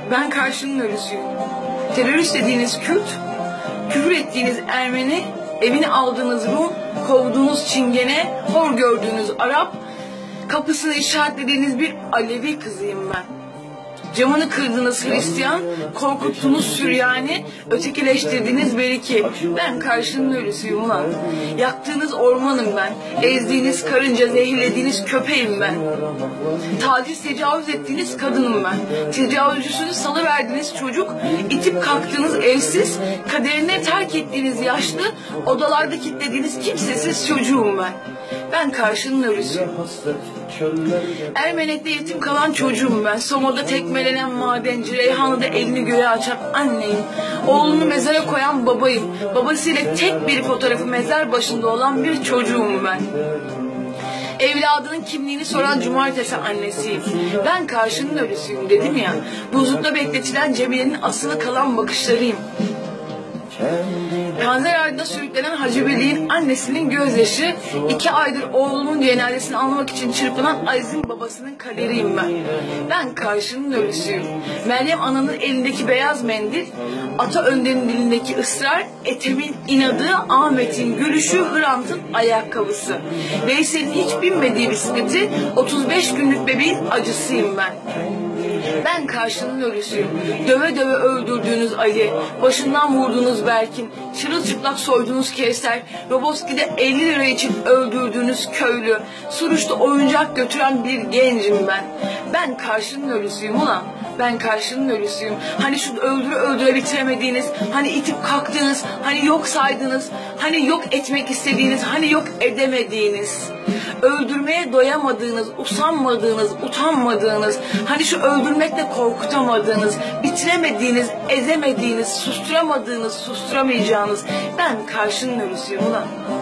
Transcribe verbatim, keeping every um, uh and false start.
Ben karşının ölüsüyüm. Terörist dediğiniz Kürt, küfür ettiğiniz Ermeni, evini aldığınız Rum, kovduğunuz Çingene, hor gördüğünüz Arap, kapısını işaretlediğiniz bir Alevi kızıyım ben. Camını kırdığınız Hristiyan, korkuttuğunuz Süryani, ötekileştirdiğiniz Beriki. Ben karşının ölüsüyüm ulan. Yaktığınız ormanım ben. Ezdiğiniz karınca, zehirlediğiniz köpeğim ben. Taciz, tecavüz ettiğiniz kadınım ben. Tecavüzcüsünü salıverdiğiniz çocuk, itip kalktığınız evsiz, kaderine terk ettiğiniz yaşlı, odalarda kilitlediğiniz kimsesiz çocuğum ben. Ben karşının ölüsüyüm. Ermenek'te yetim kalan çocuğum ben. Soma'da tekmelenen madenci, Reyhanlı'da elini göğe açan anneyim. Oğlunu mezara koyan babayım. Babasıyla tek bir fotoğrafı mezar başında olan bir çocuğum ben. Evladının kimliğini soran cumartesi annesiyim. Ben karşının ölüsüyüm dedim ya. Buzlukta bekletilen Cemile'nin asılı kalan bakışlarıyım. Panzer ardında sürüklenen Hacı Veli'nin annesinin gözyaşı, iki aydır oğlunun cenazesini almak için çırpınan Aziz'in babasının kaderiyim ben. Ben karşının ölüsüyüm. Meryem Ana'nın elindeki beyaz mendil, Ata Önder'in dilindeki ısrar, Ethem'in inadı, Ahmet'in gülüşü, Hrant'ın ayakkabısı. Veysel'in hiç binmediği bisikleti, otuz beş günlük bebeğin acısıyım ben. Ben karşının ölüsüyüm. Döve döve öldürdüğünüz Ali, başından vurduğunuz Berkin, çırılçıplak soyduğunuz Kevser, Roboski'de elli lira için öldürdüğünüz köylü, Suruç'ta oyuncak götüren bir gencim ben. Ben karşının ölüsüyüm ulan. Ben karşının ölüsüyüm. Hani şu öldüre öldüre bitiremediğiniz, hani itip kalktığınız, hani yok saydığınız, hani yok etmek istediğiniz, hani yok edemediğiniz. Öldürmeye doyamadığınız, usanmadığınız, utanmadığınız, hani şu öldürmekle korkutamadığınız, bitiremediğiniz, ezemediğiniz, susturamadığınız, susturamayacağınız. Ben karşının ölüsüyüm ulan.